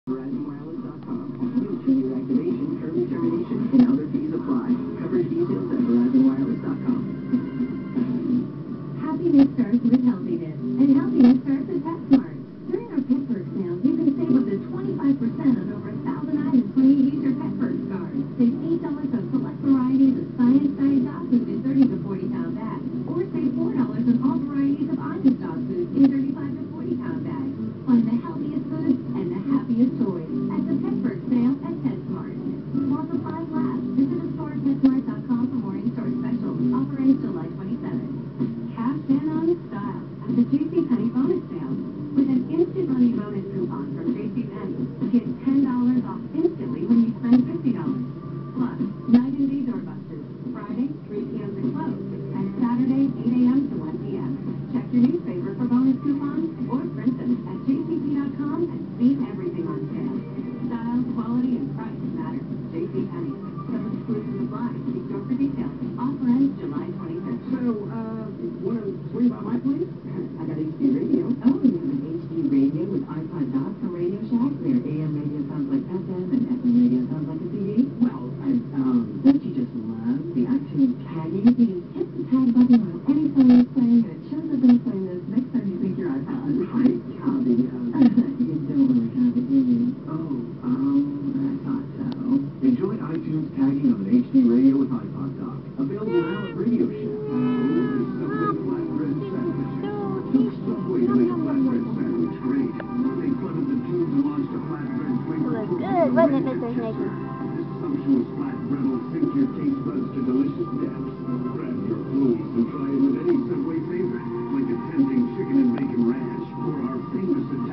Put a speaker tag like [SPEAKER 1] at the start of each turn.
[SPEAKER 1] VerizonWireless.com. New 2-year activation, early termination, and other fees apply. Coverage details at VerizonWireless.com.
[SPEAKER 2] Happiness starts with healthiness, and healthiness starts at PetSmart. During our Pet Perks sale, you can save up to 25% on over 1,000 items when you use your Pet Perks card. Save $8 on select varieties of Science Diet dog food in 30 to 40 pound bags, or save $4 on all varieties of Honest dog food in 35 to 40 pound bags. Find the healthiest food and the happiest toys at the Pet Perks sale at PetSmart. While supplies last, visit the store at PetSmart.com for more in-store specials. Offer ends July 27th. Cash in on style at the JCPenney bonus sale. With an instant money bonus coupon from JCPenney, get $10 off instantly when you spend $50. Plus, night and day doorbusters, Friday, 3 p.m. to close, and Saturday, 8 a.m. to 1 p.m. Check your newspaper for bonus coupons or print them at jcp.com and see everything on sale. Style, quality, and price matter. JCPenney. Some exclusive supplies. See store for details. Offer ends July 25th.
[SPEAKER 1] So, want to swing by my place? I got HD radio.
[SPEAKER 2] Oh, you have an HD radio with iPod dock from Radio Shack? Their AM radio sounds like FM and FM radio sounds like a CD?
[SPEAKER 1] Well, don't you just love the iTunes tagging?
[SPEAKER 2] You just hit the tag button on any song you're playing, and it shows up in the playlist next time you sync your iPod.
[SPEAKER 1] Right, Tommy.
[SPEAKER 2] You don't really have it, do you?
[SPEAKER 1] I thought so. Enjoy iTunes tagging on an HD radio with iPod dock. Available now at Radio Shack.
[SPEAKER 3] Subway flatbread sandwiches. Took Subway to make a flatbread sandwich great. They flooded the tubes and launched a flatbread flavor.
[SPEAKER 4] It was good, wasn't it, Mr. Snakey?
[SPEAKER 3] This sumptuous flatbread will sink your taste buds to delicious depths. Grab your clothes and try it with any Subway favorite, like a tempting chicken and bacon ranch, or our famous